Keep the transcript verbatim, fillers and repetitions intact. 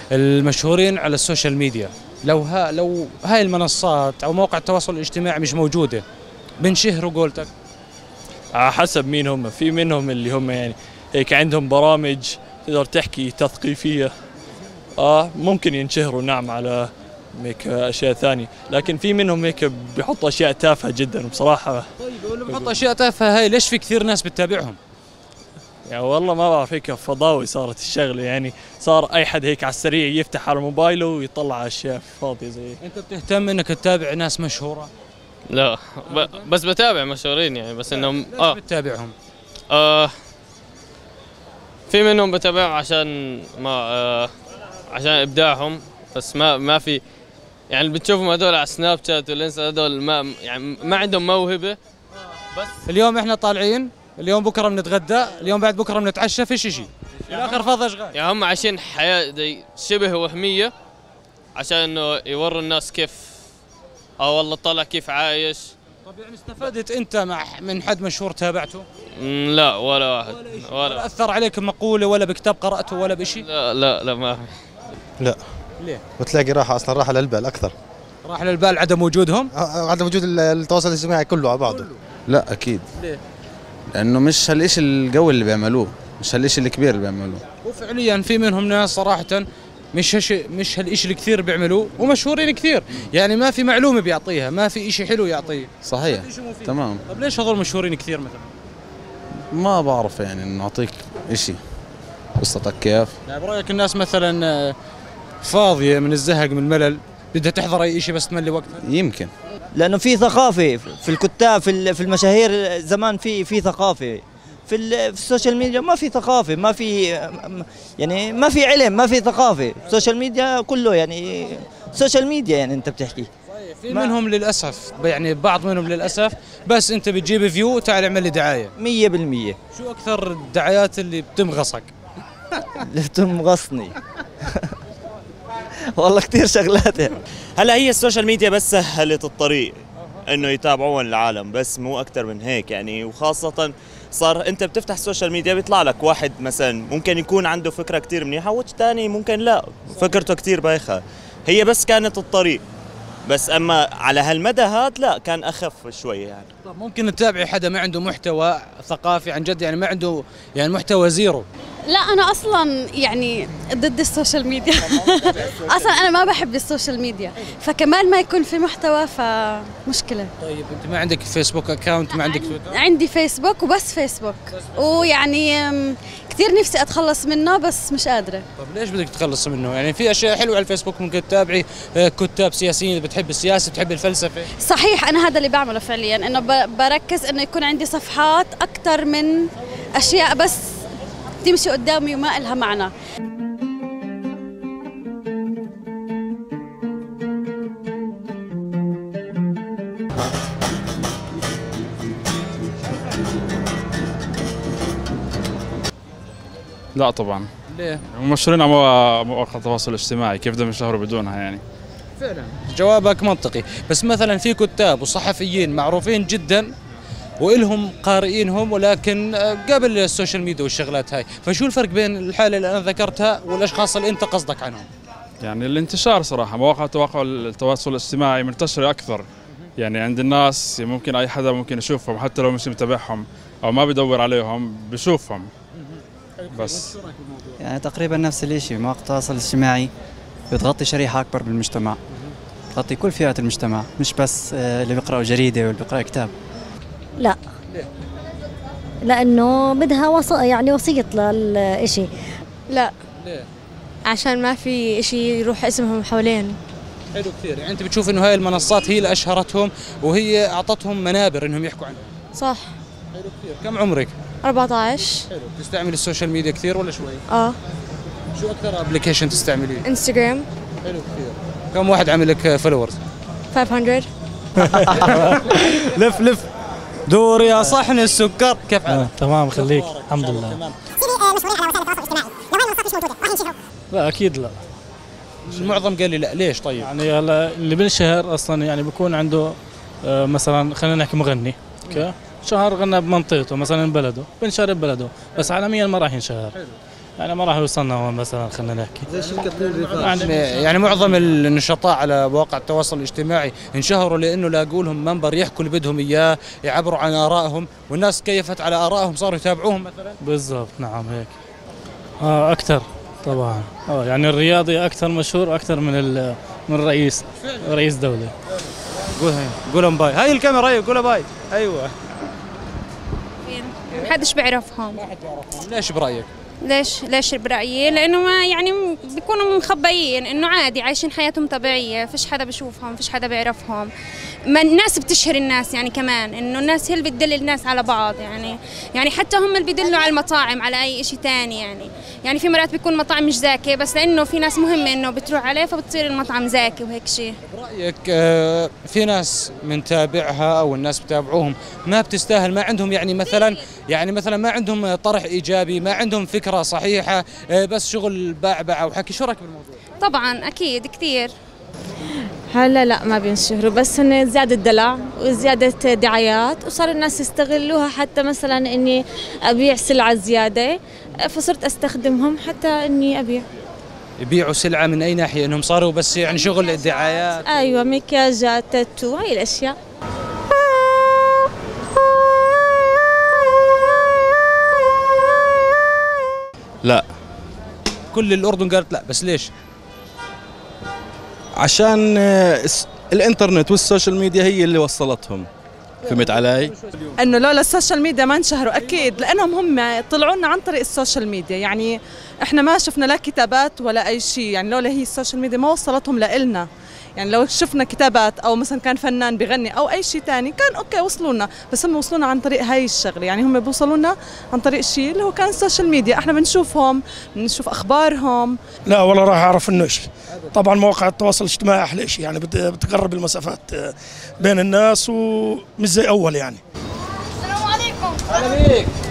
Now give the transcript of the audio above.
المشهورين على السوشيال ميديا، لو ها لو هاي المنصات او مواقع التواصل الاجتماعي مش موجوده بنشهروا قولتك؟ على حسب مين هم، في منهم اللي هم يعني هيك عندهم برامج تقدر تحكي تثقيفيه، اه ممكن ينشهروا نعم على هيك اشياء ثانيه، لكن في منهم هيك بيحطوا اشياء تافهه جدا بصراحه. طيب واللي بحط اشياء تافهه هاي ليش في كثير ناس بتتابعهم؟ يعني والله ما بعرف، هيك فضاوي صارت الشغله، يعني صار اي حد هيك على السريع يفتح على موبايله ويطلع على اشياء فاضيه زي هيك. انت بتهتم انك تتابع ناس مشهوره؟ لا ب... بس بتابع مشهورين يعني، بس انهم اه بتتابعهم؟ آه في منهم بتابعهم عشان ما آه عشان ابداعهم، بس ما ما في يعني بتشوفهم هذول على سناب شات والانستا، هذول ما يعني ما عندهم موهبه. بس اليوم احنا طالعين، اليوم بكره بنتغدى، اليوم بعد بكره بنتعشى، فيش شيء في الاخر فاضي اشغال. يعني هم عايشين حياه زي شبه وهميه عشان انه يوروا الناس كيف، اه والله طلع كيف عايش. طب يعني استفدت انت مع من حد مشهور تابعته؟ لا ولا واحد، ولا, ولا اثر عليك بمقوله ولا بكتاب قراته ولا بشيء؟ لا لا لا ما في. لا. ليه؟ وتلاقي راحه اصلا، راحه للبال اكثر. راحه للبال عدم وجودهم؟ عدم وجود التواصل الاجتماعي كله على بعضه. لا اكيد. ليه؟ لانه مش هالشيء القوي اللي بيعملوه، مش هالشيء الكبير اللي بيعملوه. وفعليا في منهم ناس صراحه مش هش مش هالشيء الكثير بيعملوه ومشهورين كثير، يعني ما في معلومه بيعطيها، ما في شيء حلو يعطيه. صحيح. تمام. طب ليش هذول مشهورين كثير مثلا؟ ما بعرف يعني نعطيك شيء، قصتك كيف؟ يعني برايك الناس مثلا فاضيه من الزهق من الملل بدها تحضر اي شيء بس تملي وقتها؟ يمكن لانه في ثقافه في الكتاب، في في المشاهير زمان، في في ثقافه. في, في السوشيال ميديا ما في ثقافه، ما في يعني ما في علم، ما في ثقافه. السوشيال ميديا كله يعني سوشيال ميديا، يعني انت بتحكي في منهم للاسف، يعني بعض منهم للاسف، بس انت بتجيب فيو تعال اعمل لي دعايه. مية بالمية. شو اكثر الدعايات اللي بتمغصك؟ اللي بتمغصني والله كثير شغلات. هلا هي السوشيال ميديا بس سهلت الطريق انه يتابعون العالم، بس مو اكثر من هيك يعني. وخاصه صار انت بتفتح السوشيال ميديا بيطلع لك واحد مثلا ممكن يكون عنده فكره كثير منيحه، والثاني ممكن لا فكرته كثير بايخه. هي بس كانت الطريق بس، اما على هالمدى هاد لا، كان اخف شويه يعني. طب ممكن تتابعي حدا ما عنده محتوى ثقافي عن جد، يعني ما عنده يعني محتوى زيرو؟ لا أنا أصلاً يعني ضد السوشيال ميديا أصلاً أنا ما بحب السوشيال ميديا، فكمان ما يكون في محتوى فمشكلة. طيب أنت ما عندك فيسبوك أكاونت؟ ما عندك تويتر؟ عندي فيسبوك وبس فيسبوك، ويعني كثير نفسي أتخلص منه بس مش قادرة. طب ليش بدك تخلص منه؟ يعني في أشياء حلوة على الفيسبوك، ممكن تتابعي كتاب سياسيين، بتحب السياسة بتحب الفلسفة. صحيح، أنا هذا اللي بعمله فعلياً، إنه بركز إنه يكون عندي صفحات أكثر من أشياء بس تمشي قدامي وما إلها معنى. لا طبعا. ليه؟ مشهورين على مواقع التواصل الاجتماعي، كيف بدهم يشتهروا بدونها يعني؟ فعلا جوابك منطقي، بس مثلا في كتاب وصحفيين معروفين جدا وإلهم قارئينهم، ولكن قبل السوشيال ميديا والشغلات هاي، فشو الفرق بين الحالة اللي أنا ذكرتها والأشخاص اللي أنت قصدك عنهم؟ يعني الانتشار صراحة، مواقع التواصل الاجتماعي منتشرة أكثر، يعني عند الناس ممكن أي حدا ممكن يشوفهم حتى لو مش متابعهم أو ما بدور عليهم بشوفهم بس. يعني تقريبا نفس الشيء، مواقع التواصل الاجتماعي بتغطي شريحة أكبر بالمجتمع، بتغطي كل فئات المجتمع، مش بس اللي بيقرأوا جريدة واللي بيقرأوا كتاب. لا. ليه؟ لأنه بدها وص... يعني وسيط للإشي. لا. ليه؟ عشان ما في إشي يروح اسمهم حوالين. حلو كثير، يعني أنت بتشوف إنه هاي المنصات هي اللي أشهرتهم وهي أعطتهم منابر إنهم يحكوا عنها. صح. حلو كثير. كم عمرك؟ أربعة عشر. حلو. بتستعمل السوشيال ميديا كثير ولا شوي؟ آه. شو أكثر أبليكيشن تستعمليه؟ انستغرام. حلو كثير. كم واحد عامل لك فولورز؟ خمسمية. لف لف دور يا صحن السكر. كيف حالك؟ آه، تمام خليك. الحمد لله. تمام. مشهورين على وسائل التواصل الاجتماعي، لو هاي المنصات مش موجوده راح ينشهروا؟ لا اكيد لا. المعظم قال لي لا، ليش طيب؟ يعني هلا اللي بنشهر اصلا يعني بيكون عنده آه مثلا خلينا نحكي مغني، اوكي؟ شهر غنى بمنطقته مثلا بلده، بنشهر ببلده، بس عالميا ما راح ينشهر. يعني ما راح يوصلنا هون مثلا، خلينا نحكي زي شركه يعني, يعني معظم النشطاء على مواقع التواصل الاجتماعي انشهروا لانه لاقوا لهم منبر يحكوا اللي بدهم اياه، يعبروا عن ارائهم، والناس كيفت على ارائهم صاروا يتابعوهم مثلا. بالضبط، نعم هيك. اه اكثر طبعا. اه يعني الرياضي اكثر مشهور اكثر من ال من الرئيس رئيس دوله. قول هاي قولهم باي، هاي الكاميرا، ايوه قولها باي. ايوه ما حدش بيعرفهم. ما حد يعرفهم. ليش برايك؟ ليش ليش برأيي؟ لأنه ما يعني بيكونوا مخبيين، إنه عادي عايشين حياتهم طبيعية، فيش حدا بيشوفهم، فيش حدا بيعرفهم. ما الناس بتشهر الناس يعني كمان، إنه الناس هي اللي بتدل الناس على بعض يعني، يعني حتى هم اللي بيدلوا على المطاعم على أي شيء ثاني يعني، يعني في مرات بيكون مطاعم مش زاكي بس لأنه في ناس مهمة إنه بتروح عليه فبتصير المطعم زاكي وهيك شيء. برأيك آه في ناس منتابعها أو الناس بتابعوهم ما بتستاهل، ما عندهم يعني مثلا يعني مثلا ما عندهم طرح إيجابي، ما عندهم فكرة صحيحة، آه بس شغل باعبع وحكي. شو رأيك بالموضوع؟ طبعا أكيد كثير. هلا لا ما بينشهروا، بس انه زيادة دلع وزيادة دعايات، وصار الناس يستغلوها حتى مثلا اني ابيع سلعة زيادة، فصرت استخدمهم حتى اني ابيع. يبيعوا سلعة من أي ناحية؟ إنهم صاروا بس يعني شغل دعايات. ايوه مكياجات، تاتو، هاي الاشياء. لا. كل الأردن قالت لا، بس ليش؟ عشان الانترنت والسوشيال ميديا هي اللي وصلتهم. فهمت علي؟ انه لولا السوشيال ميديا ما انشهروا اكيد، لانهم هم طلعوا لنا عن طريق السوشيال ميديا، يعني احنا ما شفنا لا كتابات ولا اي شيء، يعني لولا هي السوشيال ميديا ما وصلتهم لإلنا. يعني لو شفنا كتابات او مثلا كان فنان بغني او اي شيء ثاني كان اوكي وصلوا لنا، بس هم وصلونا عن طريق هاي الشغله، يعني هم بيوصلوا لنا عن طريق الشيء اللي هو كان السوشيال ميديا، احنا بنشوفهم بنشوف اخبارهم. لا والله راح اعرف انه ايش. طبعا مواقع التواصل الاجتماعي احلى شيء، يعني بتقرب المسافات بين الناس ومش زي اول يعني. السلام عليكم. اهلا بيك.